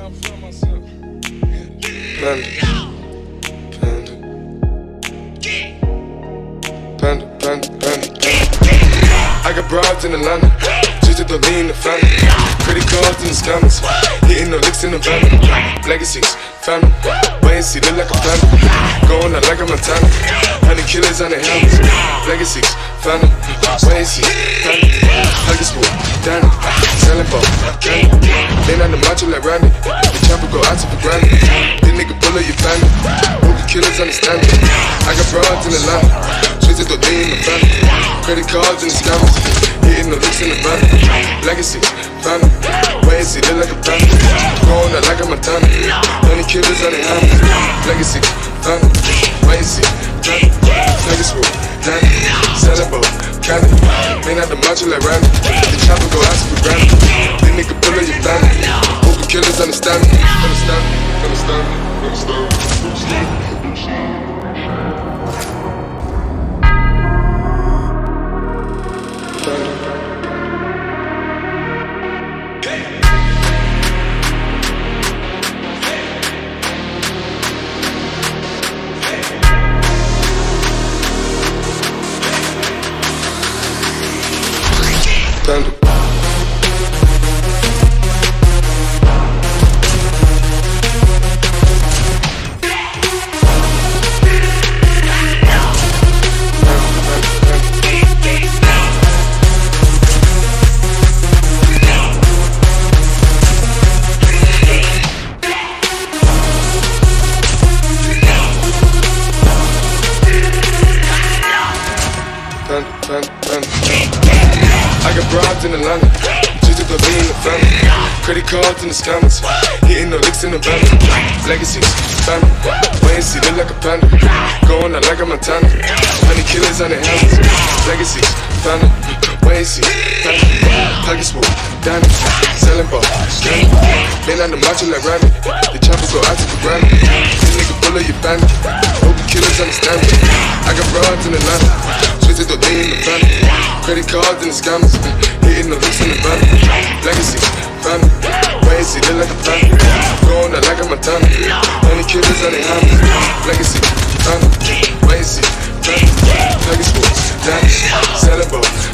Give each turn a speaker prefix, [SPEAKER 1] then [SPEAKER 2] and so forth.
[SPEAKER 1] I got broads in Atlanta, just to the lean the family. Credit cards in the scammers, hitting the licks in the van. Legacies, family, wait and see, look like a family. Going out like a Montana, 100 killers on the helmets. Legacies, family, wait and see, family. Hugging school, Danny, selling ball, candy. Lean on the macho like Randy, the chopper go out to for granted. This nigga pull up your family, movie killers understand me. I got broads in Atlanta, just to the lean the family. Credit cards in the scammers, hitting the licks in the van. Legacy, family, wait and see, look like a family. Going out like a Montana, 100 killers on the helmets. Legacy, family, wait and see, family. Legacy, Danny, selling ball, candy. Ain't out the macho like Randy, the chopper go out for granted. This nigga pull up your family, movie killers understand me. Understand me, understand me, understand me, understand me. Thunder. I got broads in Atlanta, just to the lean the family. Credit cards in the scammers, hitting the licks in the van. Legacies, family, wait and see, look like a panda. Going out like a Montana, 100 killers on the helmets. Legacies, family, wait and see, family. Pocket swoop, Danny, selling ball, candy. Lean on the macho like Randy, the chopper go out to for granted. This nigga pull up your family, hope the killers understand me. I got broads in Atlanta, just to the lean the family. Credit cards in the scammers, hitting the licks in the van. Legacy, family, wait and see, look like a family. Going out like a Montana, 100 killers on the helmets. Legacy, family, wait and see, family. Legacy, Danny, selling ball.